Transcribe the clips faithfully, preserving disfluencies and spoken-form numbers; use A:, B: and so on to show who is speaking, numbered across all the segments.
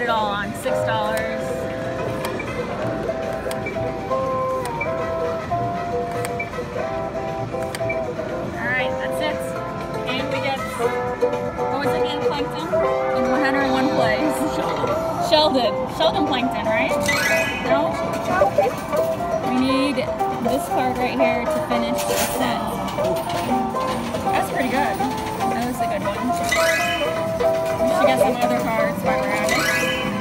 A: it all on six dollars. Alright, that's it. And we get, what was it again, Plankton? In one hundred and one plays.
B: Sheldon.
A: Sheldon. Sheldon Plankton, right? No? We need this card right here to finish the set. That's pretty good. That was a good one. We should get some other cards while we're at it.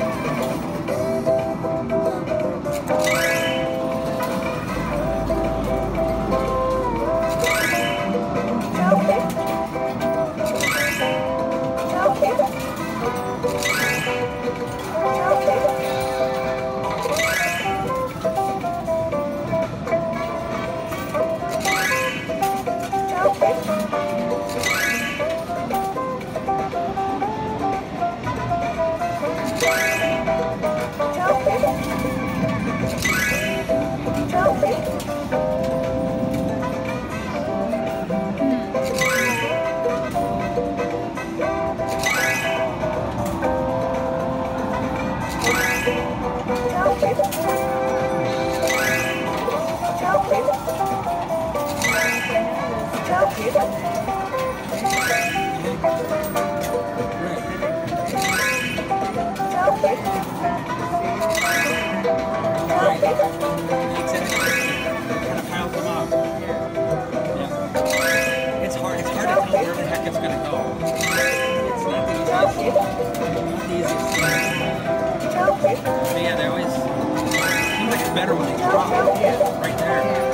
B: It's hard, it's hard to tell where the heck it's going to go. It's not the easiest, not the easiest thing. But yeah, they always, it seems like it's better when they drop right there.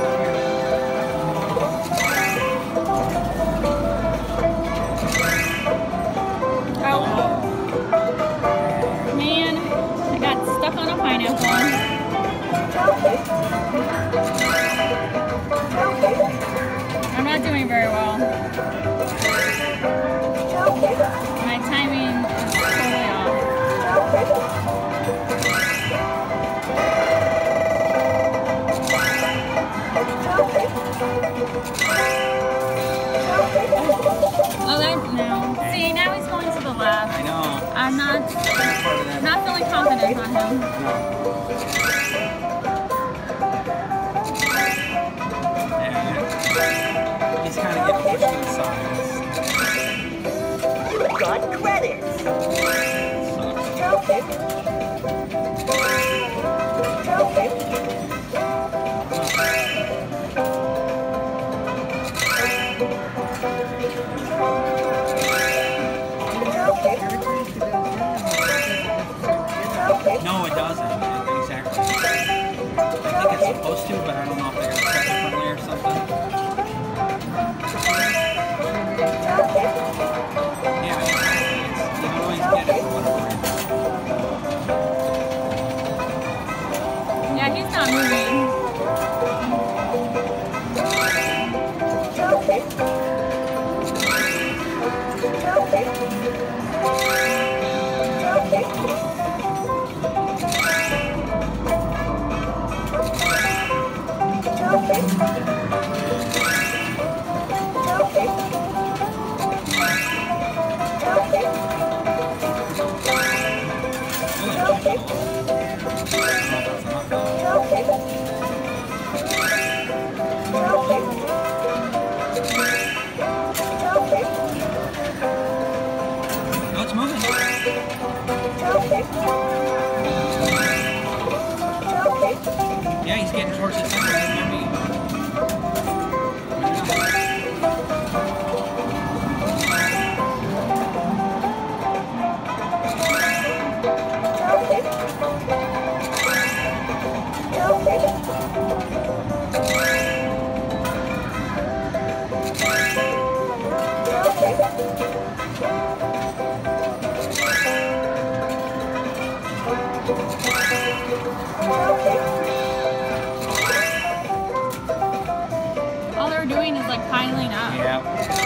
A: I'm not doing very well. My timing is totally off. Oh, that, no. See, now he's going to the left.
B: I know.
A: I'm not, not feeling confident on him.
B: No. He's kind of getting pushed to the sides.
C: You got credits.
B: No, it doesn't. Exactly. I think it's supposed to, but I don't know if they're going to set differently or something. Yeah, it's, you always get it for whatever reason.
A: Yeah, he's not moving.
B: No, it's moving. Yeah, he's getting towards the center. He's gonna be.
A: All they're doing is like piling up.
B: Yeah.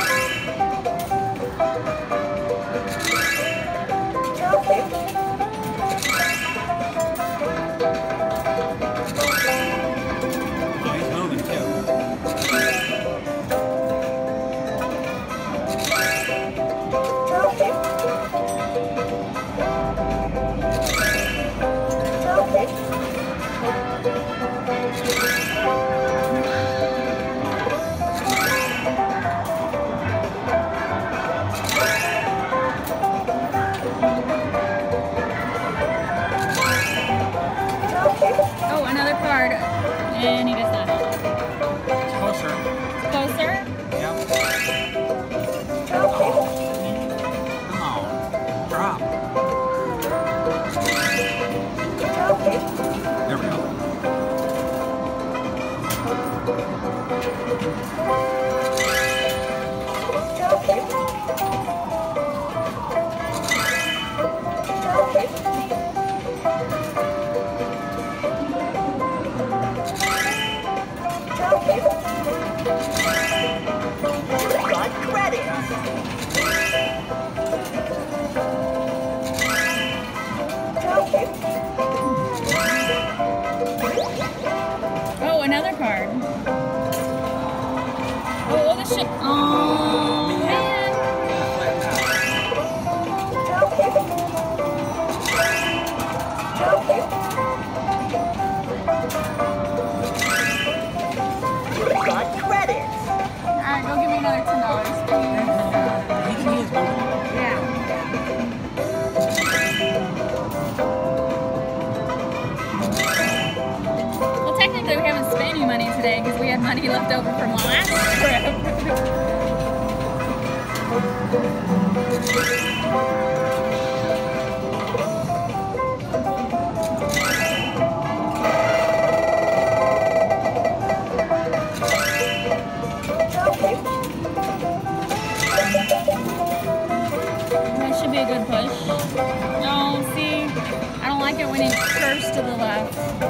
A: That should be a good push. No, see, I don't like it when he curves to the left.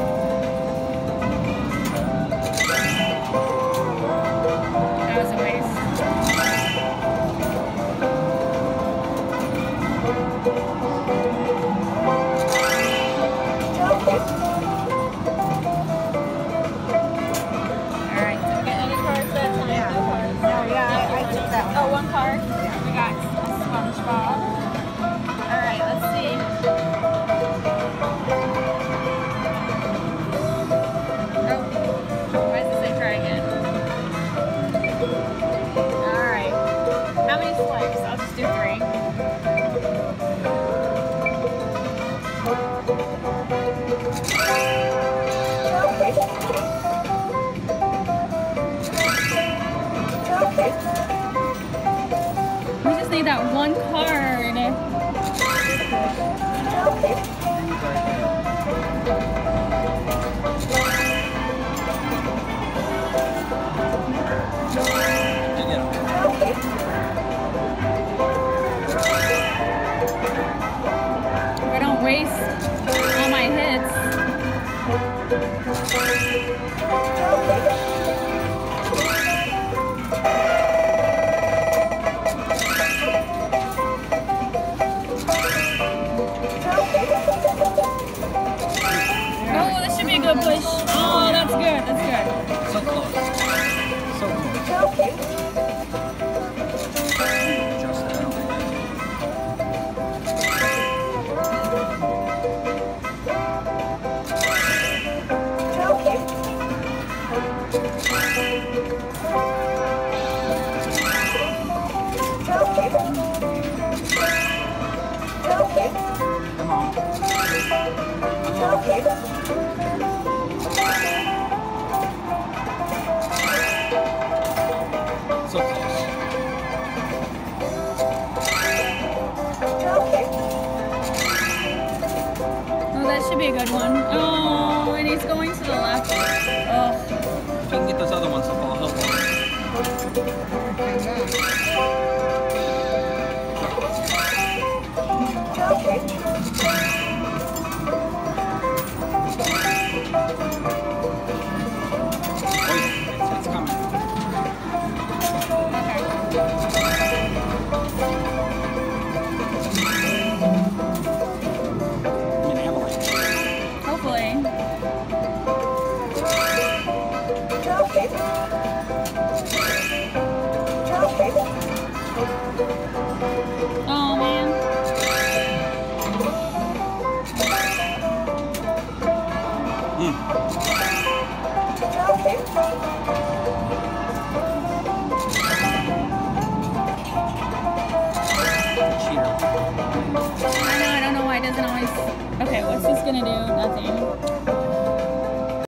A: That was a waste. Alright, so we got any cards that time?
D: Yeah.
A: No cards.
D: No, yeah, I, I took that one.
A: Oh, one card? We got SpongeBob. Alright, let's see. Oh, why does it say try again? Alright. How many swipes? I'll just do three. We just need that one card.
B: You get 'em.
A: If I don't waste all my hits. Oh, this should be a good push. Oh, that's good. That's good.
B: So close. So close. Just that. Come on. So close.
A: Oh, that should be a good one. Oh, and he's going to the left. Oh,
B: If you can get those other ones to fall, help them. Oh yeah, it's, it's coming. An avalanche.
A: hopefully. Oh man.
B: Cheater.
A: I know, I don't know why it doesn't always. Okay, what's this gonna do? Nothing.